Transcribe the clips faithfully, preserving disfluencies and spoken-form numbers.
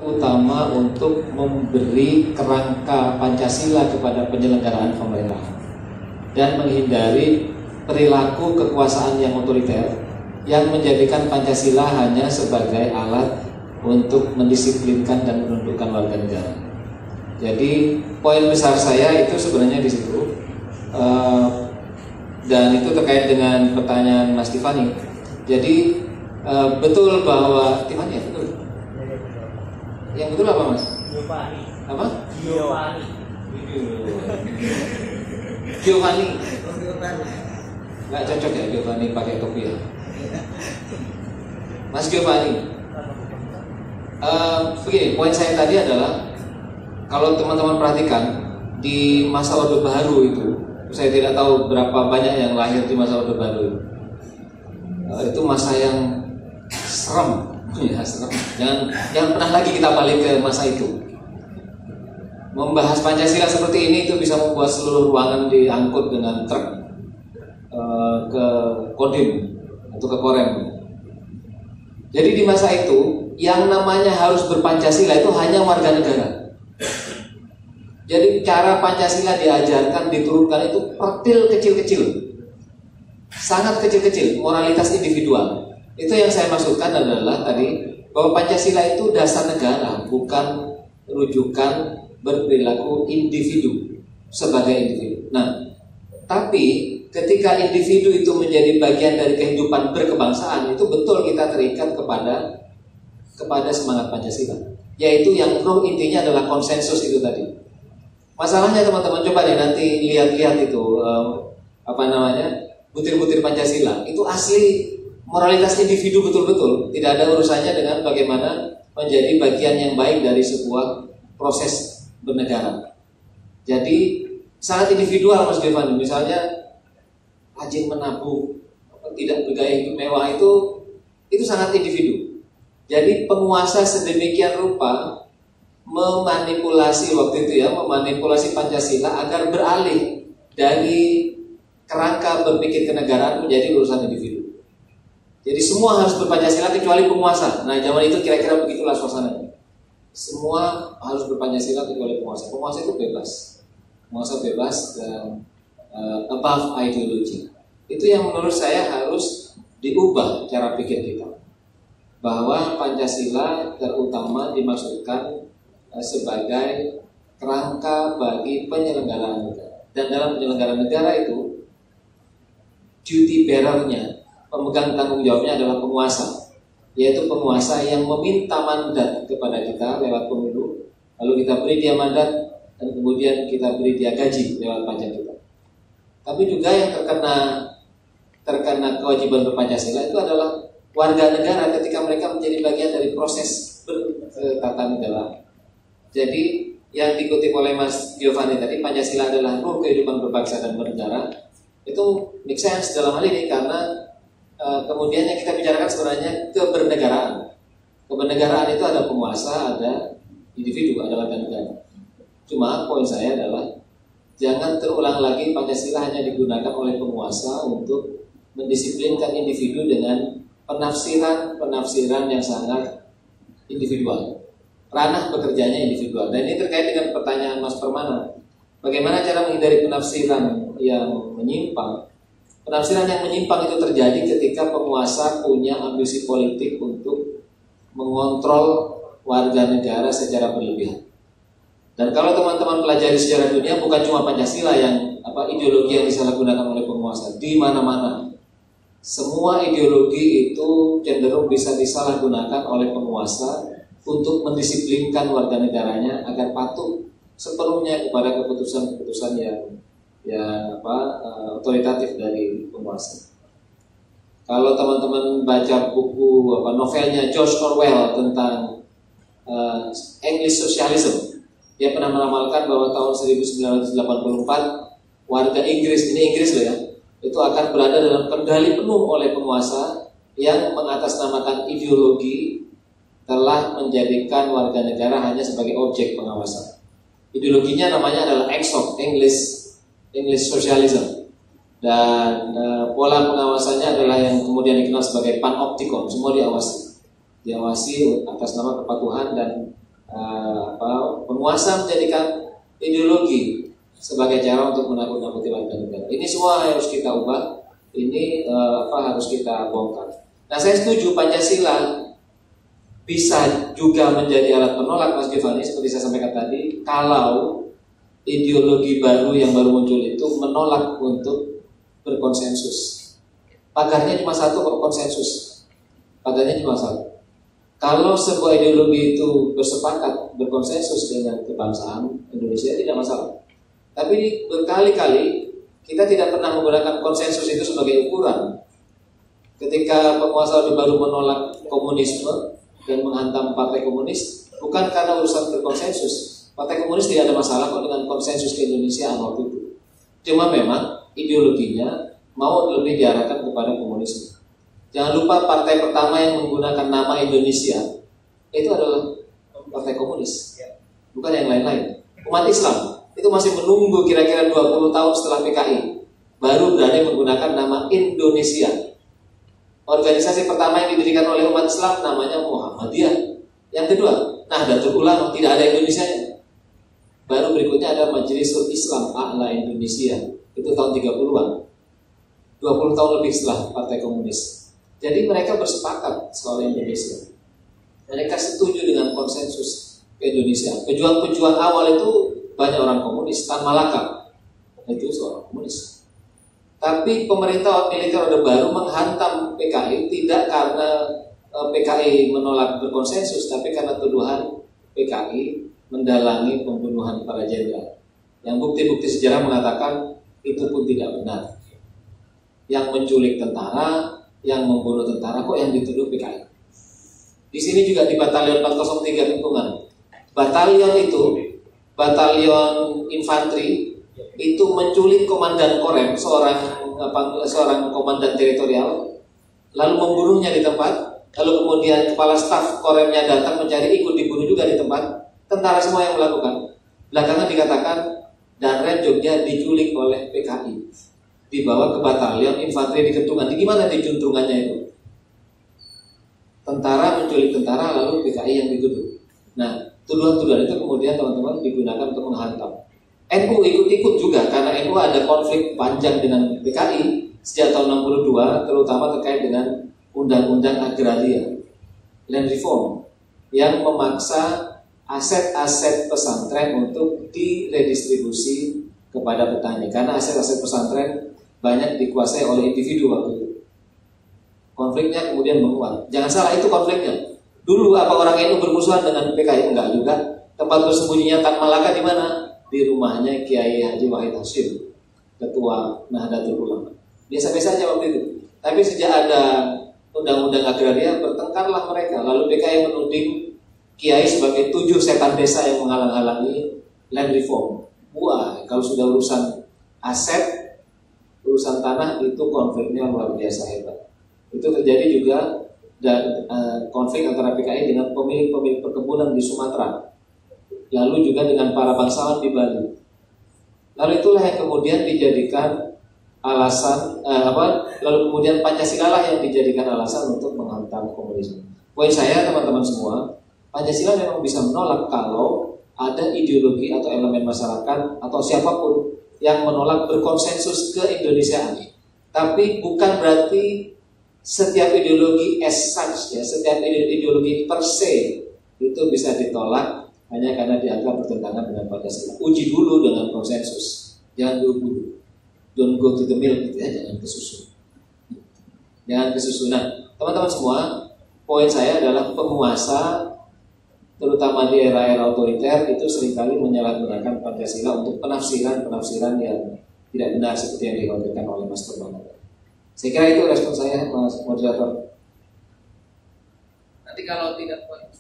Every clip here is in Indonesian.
utama untuk memberi kerangka Pancasila kepada penyelenggaraan pemerintahan dan menghindari perilaku kekuasaan yang otoriter yang menjadikan Pancasila hanya sebagai alat untuk mendisiplinkan dan menundukkan warga negara. Jadi poin besar saya itu sebenarnya di situ, uh, dan itu terkait dengan pertanyaan Mas Tiffany. Jadi uh, betul bahwa Tiffany ya betul. Yang betul apa Mas? Giovanni. Apa? Giovanni. Giovanni. Nggak cocok ya Giovanni pakai topi ya. Mas Giovanni. Uh, begini, poin saya tadi adalah kalau teman-teman perhatikan di masa Orde Baru itu, saya tidak tahu berapa banyak yang lahir di masa Orde Baru itu. Uh, itu masa yang serem. Ya, serem. Jangan, jangan pernah lagi kita balik ke masa itu. Membahas Pancasila seperti ini itu bisa membuat seluruh ruangan diangkut dengan truk uh, ke Kodim atau ke Korem. Jadi di masa itu yang namanya harus berpancasila itu hanya warga negara. Jadi cara Pancasila diajarkan, diturunkan itu pertil kecil-kecil, sangat kecil-kecil, moralitas individual. Itu yang saya maksudkan adalah tadi bahwa Pancasila itu dasar negara, bukan rujukan berperilaku individu sebagai individu. Nah, tapi ketika individu itu menjadi bagian dari kehidupan berkebangsaan, itu betul kita terikat kepada kepada semangat Pancasila, yaitu yang roh intinya adalah konsensus itu tadi. Masalahnya teman-teman coba deh nanti lihat-lihat itu um, apa namanya butir-butir Pancasila itu asli moralitas individu betul-betul, tidak ada urusannya dengan bagaimana menjadi bagian yang baik dari sebuah proses bernegara. Jadi sangat individual Mas Giovanni. Misalnya rajin menabung, tidak bergaya hidup mewah itu itu sangat individu. Jadi penguasa sedemikian rupa memanipulasi waktu itu ya, memanipulasi Pancasila agar beralih dari kerangka berpikir kenegaraan menjadi urusan individu. Jadi semua harus berpancasila kecuali penguasa. Nah zaman itu kira-kira begitulah suasananya. Semua harus berpancasila kecuali penguasa. Penguasa itu bebas, penguasa bebas dan uh, above ideology. Itu yang menurut saya harus diubah cara pikir kita, bahwa Pancasila terutama dimaksudkan uh, sebagai kerangka bagi penyelenggaraan negara. Dan dalam penyelenggaraan negara itu duty bearer-nya, pemegang tanggung jawabnya adalah penguasa, yaitu penguasa yang meminta mandat kepada kita lewat pemilu, lalu kita beri dia mandat dan kemudian kita beri dia gaji lewat pajak kita. Tapi juga yang terkena terkena kewajiban berpancasila itu adalah warga negara ketika mereka menjadi bagian dari proses bertatanegaraan. Jadi yang dikutip oleh Mas Giovanni tadi, Pancasila adalah ruh kehidupan berbangsa dan bernegara, itu make sense dalam hal ini karena Uh, kemudian yang kita bicarakan sebenarnya kebernegaraan. Kebernegaraan itu ada penguasa, ada individu, ada warga negara. Cuma poin saya adalah jangan terulang lagi Pancasila hanya digunakan oleh penguasa untuk mendisiplinkan individu dengan penafsiran-penafsiran yang sangat individual. Ranah bekerjanya individual. Dan ini terkait dengan pertanyaan Mas Permana. Bagaimana cara menghindari penafsiran yang menyimpang? Penafsiran yang menyimpang itu terjadi ketika penguasa punya ambisi politik untuk mengontrol warga negara secara berlebihan. Dan kalau teman-teman pelajari sejarah dunia, bukan cuma Pancasila yang apa ideologi yang disalahgunakan oleh penguasa, di mana-mana semua ideologi itu cenderung bisa disalahgunakan oleh penguasa untuk mendisiplinkan warga negaranya agar patuh sepenuhnya kepada keputusan-keputusan yang yang apa uh, otoritatif dari penguasa. Kalau teman-teman baca buku apa novelnya George Orwell tentang uh, English Socialism, dia pernah meramalkan bahwa tahun seribu sembilan ratus delapan puluh empat warga Inggris, ini Inggris loh ya, itu akan berada dalam kendali penuh oleh penguasa yang mengatasnamakan ideologi telah menjadikan warga negara hanya sebagai objek pengawasan. Ideologinya namanya adalah E X O C, English English Socialism, dan uh, pola pengawasannya adalah yang kemudian dikenal sebagai panoptikon. Semua diawasi, diawasi atas nama kepatuhan dan uh, apa, penguasa menjadikan ideologi sebagai cara untuk menakut-nakuti warga negara. Ini semua harus kita ubah. Ini uh, apa harus kita bongkar. Nah, saya setuju Pancasila bisa juga menjadi alat penolak, Mas Giovanni, seperti saya sampaikan tadi, kalau ideologi baru yang baru muncul itu menolak untuk berkonsensus. Pagarnya cuma satu kok, konsensus. Pagarnya cuma satu. Kalau sebuah ideologi itu bersepakat berkonsensus dengan kebangsaan Indonesia, tidak masalah. Tapi berkali-kali kita tidak pernah menggunakan konsensus itu sebagai ukuran. Ketika penguasa Orde Baru menolak komunisme dan menghantam partai komunis, bukan karena urusan berkonsensus. Partai komunis tidak ada masalah kok dengan konsensus keindonesiaan waktu itu. Cuma memang ideologinya mau lebih diarahkan kepada komunisme. Jangan lupa partai pertama yang menggunakan nama Indonesia itu adalah partai komunis, bukan yang lain-lain. Umat Islam itu masih menunggu kira-kira dua puluh tahun setelah P K I baru berani menggunakan nama Indonesia. Organisasi pertama yang didirikan oleh umat Islam namanya Muhammadiyah. Yang kedua, Nahdlatul Ulama, tidak ada Indonesianya. Baru berikutnya ada Majlisul Islam A'la Indonesia. Itu tahun tiga puluhan. dua puluh tahun lebih setelah Partai Komunis. Jadi mereka bersepakat soal Indonesia. Mereka setuju dengan konsensus Indonesia. Pejuang-pejuang awal itu banyak orang komunis. Tan Malaka itu seorang komunis. Tapi pemerintah militer Orde Baru menghantam P K I tidak karena P K I menolak berkonsensus, tapi karena tuduhan P K I mendalangi pembunuhan para jenderal. Yang bukti-bukti sejarah mengatakan itu pun tidak benar. Yang menculik tentara, yang membunuh tentara, kok yang dituduh P K I. Di sini juga di Batalion empat nol tiga Lingkungan. Batalion itu, batalion infanteri itu menculik komandan Korem, seorang apa, seorang komandan teritorial, lalu membunuhnya di tempat. Lalu kemudian kepala staf Koremnya datang mencari, ikut dibunuh juga di tempat. Tentara semua yang melakukan. Belakangan dikatakan Danrem Jogja diculik oleh P K I, dibawa ke batalion infanteri di Kentungan. Di gimana di juntrungannya itu? Tentara menculik tentara, lalu P K I yang dituduh. Nah, tuduhan-tuduhan itu kemudian teman-teman digunakan untuk menghantam. N U ikut-ikut juga karena N U ada konflik panjang dengan P K I sejak tahun enam puluh dua, terutama terkait dengan undang-undang agraria, land reform, yang memaksa aset-aset pesantren untuk diredistribusi kepada petani karena aset-aset pesantren banyak dikuasai oleh individu waktu itu. Konfliknya kemudian menguat. Jangan salah, itu konfliknya. Dulu apa orang N U bermusuhan dengan P K I? Enggak juga. Tempat bersembunyinya Tan Malaka di mana? Di rumahnya Kiai Haji Wahid Hasyim, ketua Nahdlatul Ulama. Biasa-biasa aja waktu itu. Tapi sejak ada undang-undang agraria, bertengkarlah mereka. Lalu P K I menuding Kiai sebagai tujuh setan desa yang menghalang-halangi land reform. Wah, kalau sudah urusan aset, urusan tanah, itu konfliknya luar biasa hebat. Itu terjadi juga dan uh, konflik antara P K I dengan pemilik-pemilik perkebunan di Sumatera. Lalu juga dengan para bangsawan di Bali. Lalu itulah yang kemudian dijadikan alasan eh, apa? Lalu kemudian Pancasila lah yang dijadikan alasan untuk menghantam komunisme. Poin saya teman-teman semua, Pancasila memang bisa menolak kalau ada ideologi atau elemen masyarakat atau siapapun yang menolak berkonsensus ke-Indonesiaan. Tapi bukan berarti setiap ideologi as such, ya, setiap ideologi per se itu bisa ditolak hanya karena dianggap bertentangan dengan Pancasila. Uji dulu dengan konsensus, jangan buru-buru. Don't go to the milk, gitu ya, jangan ke susu. Jangan ke susu. Nah, teman-teman semua, poin saya adalah penguasa, terutama di era-era otoriter, itu seringkali menyalahgunakan Pancasila untuk penafsiran-penafsiran yang tidak benar seperti yang dikhawatirkan oleh Mas Turban. Saya kira itu respon saya, Mas Moderator. Nanti kalau tidak poin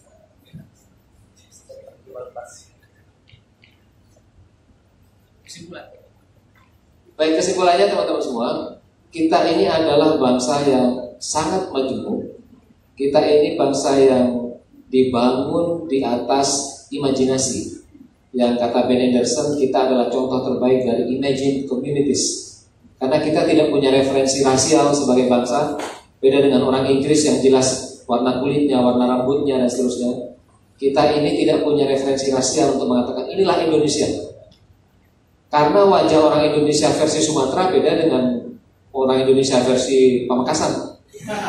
kesimpulan. Baik, kesimpulannya teman-teman semua, kita ini adalah bangsa yang sangat majemuk. Kita ini bangsa yang dibangun di atas imajinasi. Yang kata Ben Anderson, kita adalah contoh terbaik dari imagined communities. Karena kita tidak punya referensi rasial sebagai bangsa. Beda dengan orang Inggris yang jelas warna kulitnya, warna rambutnya, dan seterusnya. kita ini tidak punya referensi rasial untuk mengatakan inilah Indonesia. Karena wajah orang Indonesia versi Sumatera beda dengan orang Indonesia versi Pamekasan.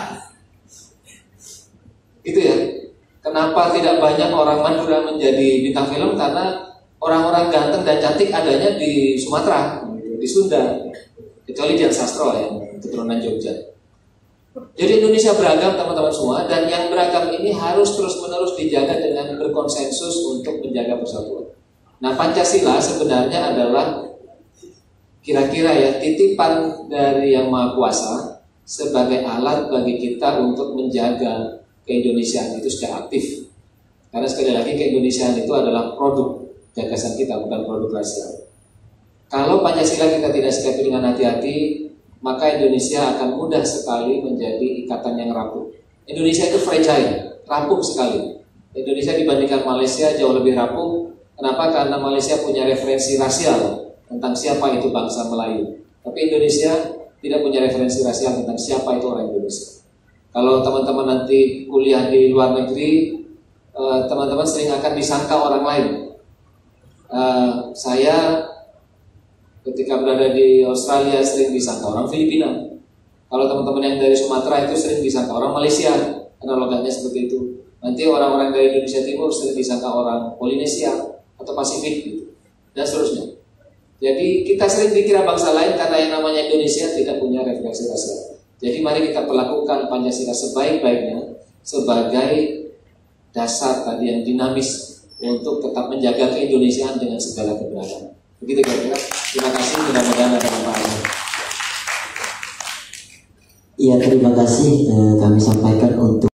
Gitu ya. Kenapa tidak banyak orang Madura menjadi bintang film? Karena orang-orang ganteng dan cantik adanya di Sumatera, di Sunda, kecuali Dian Sastro yang keturunan Jogja. Jadi Indonesia beragam teman-teman semua, dan yang beragam ini harus terus-menerus dijaga dengan berkonsensus untuk menjaga persatuan. Nah, Pancasila sebenarnya adalah kira-kira ya titipan dari Yang Maha Kuasa sebagai alat bagi kita untuk menjaga keindonesiaan itu secara aktif. Karena sekali lagi keindonesiaan itu adalah produk gagasan kita, bukan produk rasial. Kalau Pancasila kita tidak sikapi dengan hati-hati, maka Indonesia akan mudah sekali menjadi ikatan yang rapuh. Indonesia itu fragile, rapuh sekali. Indonesia dibandingkan Malaysia jauh lebih rapuh. Kenapa? Karena Malaysia punya referensi rasial tentang siapa itu bangsa Melayu. Tapi Indonesia tidak punya referensi rasial tentang siapa itu orang Indonesia. Kalau teman-teman nanti kuliah di luar negeri, teman-teman sering akan disangka orang lain. Saya ketika berada di Australia sering disangka orang Filipina. Kalau teman-teman yang dari Sumatera itu sering disangka orang Malaysia, karena logatnya seperti itu. Nanti orang-orang dari Indonesia Timur sering disangka orang Polinesia atau Pasifik gitu, dan seterusnya. Jadi kita sering dikira bangsa lain karena yang namanya Indonesia tidak punya referensi rasial. Jadi mari kita perlakukan Pancasila sebaik-baiknya sebagai dasar tadi yang dinamis untuk tetap menjaga keindonesiaan dengan segala keberagaman. Begitu kira-kira. Terima kasih, mudah-mudahan ada manfaatnya. Iya, terima kasih eh, kami sampaikan untuk